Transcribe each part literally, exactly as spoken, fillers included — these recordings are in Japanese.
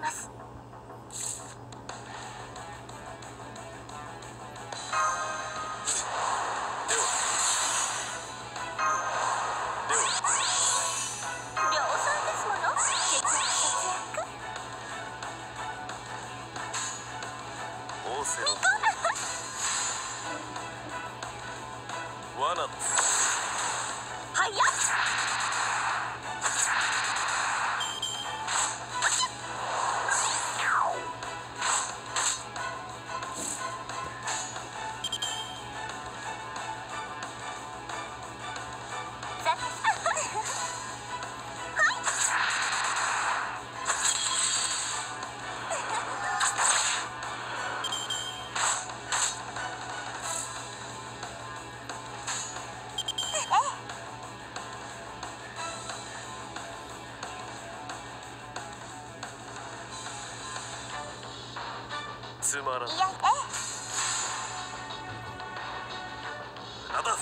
ます。 つまらん。 いや、ええ。 なんだ。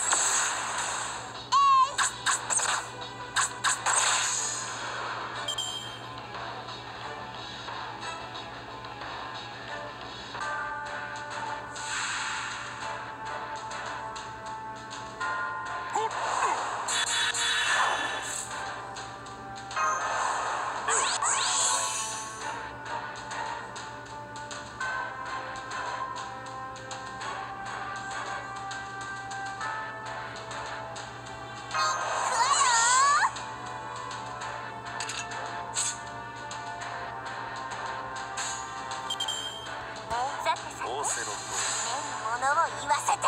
仰せのとおり。 ものを言わせてあげる。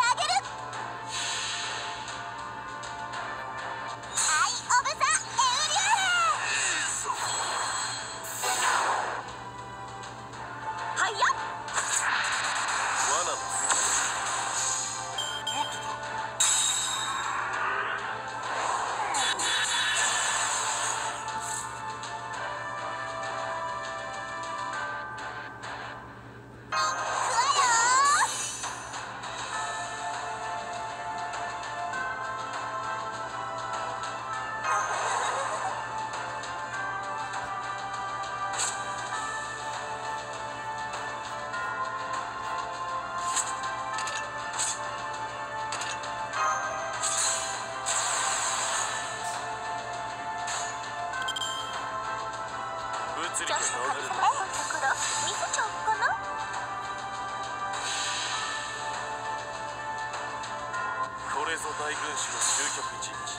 アイ・オブ・ザ・エウリューヘ。はいや。 罠だ。持ってた。 ちょっと神様っぽいところ見せちゃおうかな。 これぞ大軍師の終局陣地。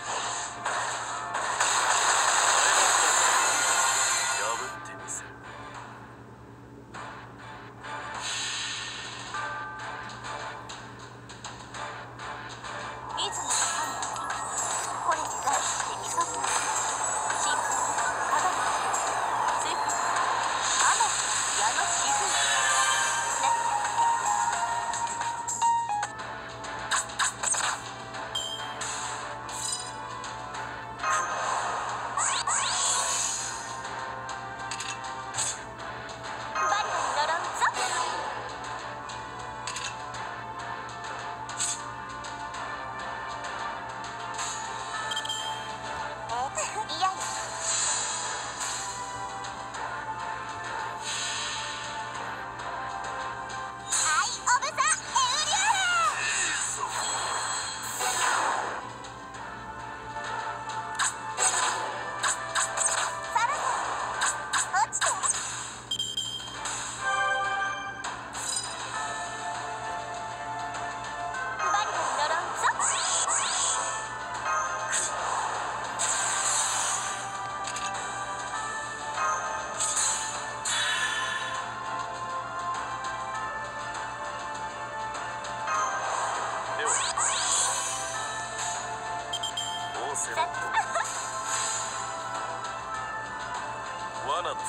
破ってみせる。 いつもの神のこれに対してみそずシンプル科学スイフアマ矢の沈むね。バリアに乗ろうぞ。いやいや。アイ・オブ・ザ・エウリューサラダ落ちて。バリアに乗ろうぞ。 では仰せのとおり。罠だ。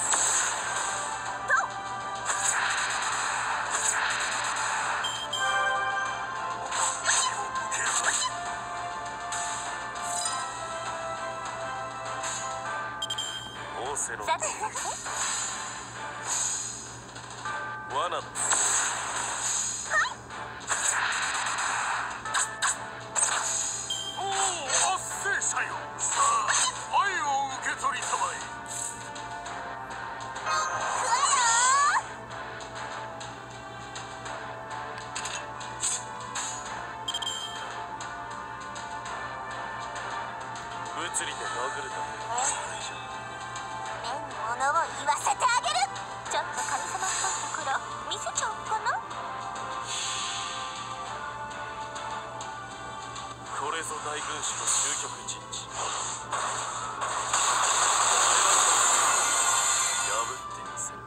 仰せのとおり。罠だ。おお、圧政者よ。さあ愛を受け取りたまえ。 食わよ。 物理で殴るだけじゃ目に物を言わせてあげる。ちょっと神様っぽいところ見せちゃおうかな。 これぞ大軍師の終局陣地。破ってみせる。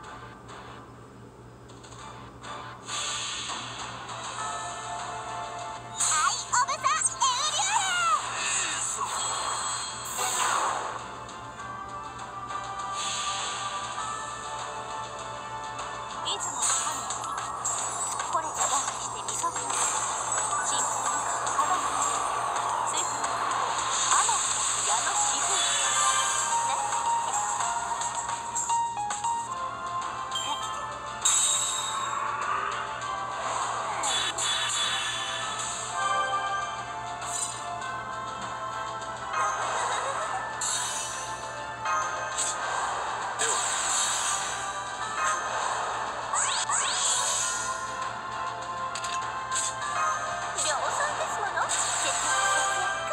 アイ・オブ・ザ・エウリュー。いつもの神よりこれじゃ断にしてみそぎなさい。神聖な鏡より水分よりアマンの矢の雫ね。 もっとだ。では量産ですもの。節約節約。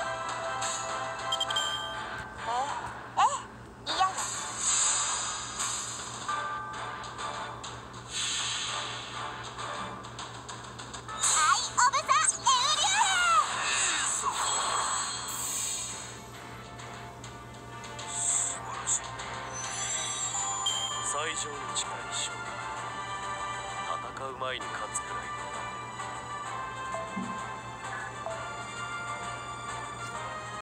ええ、ええ、嫌よ。アイ・オブ・ザ・エウリュ素晴らしい。最上に近い将軍。戦う前に勝つくらいの